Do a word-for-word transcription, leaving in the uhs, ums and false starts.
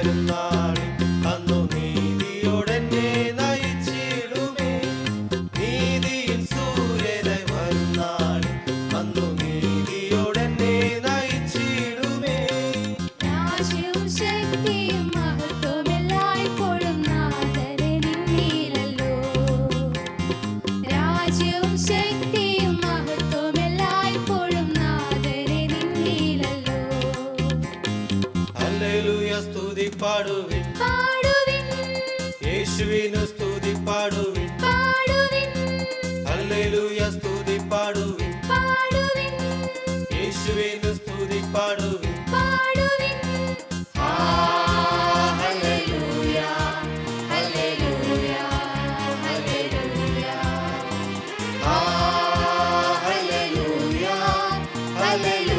വരും നാളിൽ അന്നു നീതിയോടെന്നെ നയിച്ചിടുമേ. നീതിയിൽ സൂര്യനായി വരും നാളിൽ അന്നു നീതിയോടെന്നെ നയിച്ചിടുമേ. രാജ്യവും ശക്തിയും മഹത്വവും എല്ലായ്പ്പോഴും നാഥനെ നിന്നിലല്ലോ. രാജ്യവും ശക്തിയും മഹത്വവും എല്ലായ്പ്പോഴും നാഥനെ നിന്നിലല്ലോ. ഹല്ലേലൂയ സ്തുതി പാടുവിൻ പാടുവിൻ യേശുവിനു സ്തുതി പാടുവിൻ. പാടുവിൻ ഹല്ലേലൂയ സ്തുതി പാടുവിൻ പാടുവിൻ യേശുവിനു സ്തുതി പാടുവിൻ. പാടുവിൻ. ആ ഹല്ലേലൂയ ഹല്ലേലൂയ ഹല്ലേലൂയ ആ ഹല്ലേലൂയ ഹല്ലേലൂയ